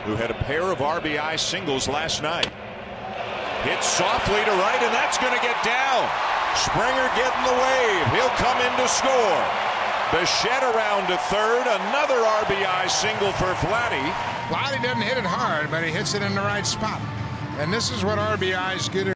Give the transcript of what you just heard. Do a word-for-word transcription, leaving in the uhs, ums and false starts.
who had a pair of R B I singles last night. Hit softly to right, and that's going to get down. Springer getting the wave. He'll come in to score. Bichette around to third. Another R B I single for Vladdy. Vladdy doesn't hit it hard, but he hits it in the right spot. And this is what R B Is get.